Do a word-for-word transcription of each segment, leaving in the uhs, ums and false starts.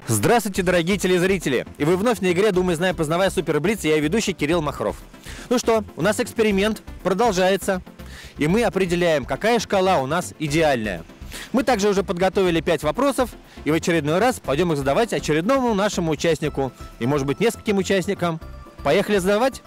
Здравствуйте, дорогие телезрители! И вы вновь на игре «Думай, знай, познавай, Супер Блиц», и я ведущий Кирилл Махров. Ну что, у нас эксперимент продолжается, и мы определяем, какая шкала у нас идеальная. Мы также уже подготовили пять вопросов, и в очередной раз пойдем их задавать очередному нашему участнику, и может быть нескольким участникам. Поехали задавать?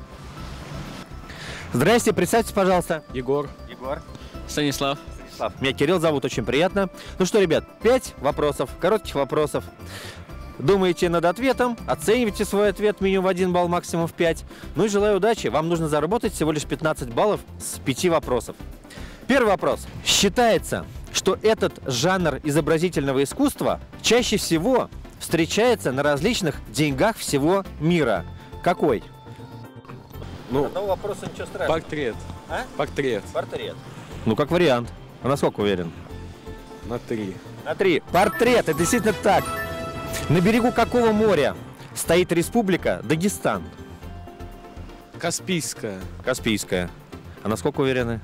Здрасте, представьтесь, пожалуйста. Егор. Егор. Станислав. Меня Кирилл зовут, очень приятно. Ну что, ребят, пять вопросов, коротких вопросов. Думаете над ответом, оцениваете свой ответ минимум в один балл, максимум в пять. Ну и желаю удачи. Вам нужно заработать всего лишь пятнадцать баллов с пяти вопросов. Первый вопрос. Считается, что этот жанр изобразительного искусства чаще всего встречается на различных деньгах всего мира. Какой? Ну, одного вопроса ничего страшного. Портрет. А? Портрет. Портрет. Ну, как вариант. А насколько уверен? На три. На три. Портрет. Это действительно так. На берегу какого моря стоит республика Дагестан? Каспийская. Каспийская. А насколько уверены?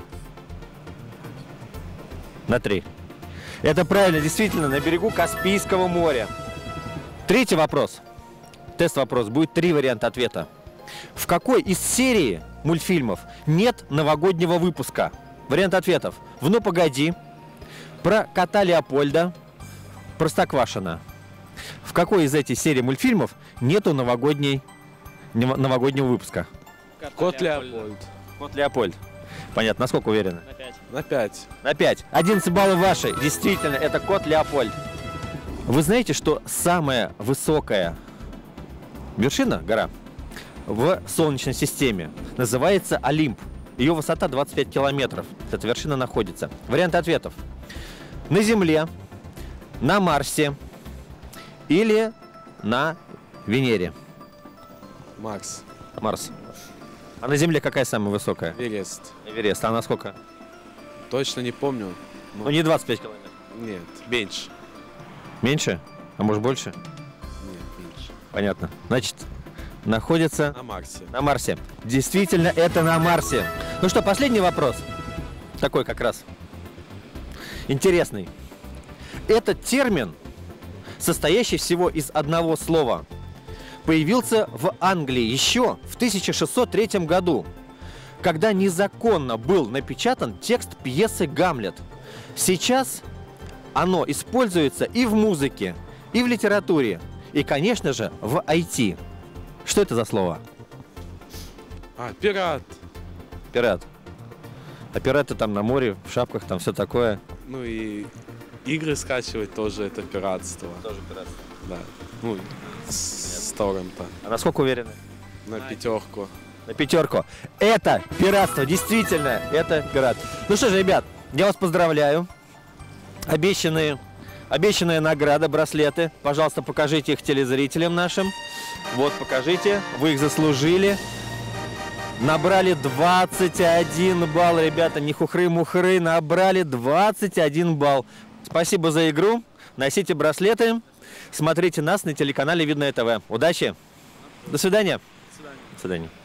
На три. Это правильно, действительно, на берегу Каспийского моря. Третий вопрос. Тест-вопрос. Будет три варианта ответа. В какой из серии мультфильмов нет новогоднего выпуска? Вариант ответов. В «Ну погоди», про кота Леопольда, Простоквашино. В какой из этих серий мультфильмов нету новогодней, новогоднего выпуска? Кот Леопольд. Кот Леопольд. Понятно. Насколько уверены? На пять. На пять. На пять. одиннадцать баллов ваши. Действительно, это кот Леопольд. Вы знаете, что самая высокая вершина, гора, в Солнечной системе называется Олимп. Ее высота двадцать пять километров. Эта вершина находится. Варианты ответов. На Земле, на Марсе или на Венере. Марс. Марс. А на Земле какая самая высокая? Эверест. Эверест. А она сколько? Точно не помню. Но... Ну не двадцать пять километров. Нет, меньше. Меньше? А может больше? Нет, меньше. Понятно. Значит, находится на Марсе. На Марсе. Действительно, это на Марсе. Ну что, последний вопрос. Такой как раз интересный. Этот термин, состоящий всего из одного слова, появился в Англии еще в тысяча шестьсот третьем году, когда незаконно был напечатан текст пьесы «Гамлет». Сейчас оно используется и в музыке, и в литературе, и, конечно же, в ай ти. Что это за слово? А, пират. Пират. А пираты там на море, в шапках, там все такое. Ну и игры скачивать тоже это пиратство. Тоже пиратство. Да. Ну, с, с торрента. А насколько уверены? На пятерку. На пятерку. Это пиратство, действительно, это пират. Ну что же, ребят, я вас поздравляю. Обещанные, обещанная награда, браслеты. Пожалуйста, покажите их телезрителям нашим. Вот, покажите. Вы их заслужили. Набрали двадцать один балл, ребята. Не хухры-мухры. Набрали двадцать один балл. Спасибо за игру. Носите браслеты. Смотрите нас на телеканале Видное ТВ. Удачи. До свидания. До свидания. До свидания.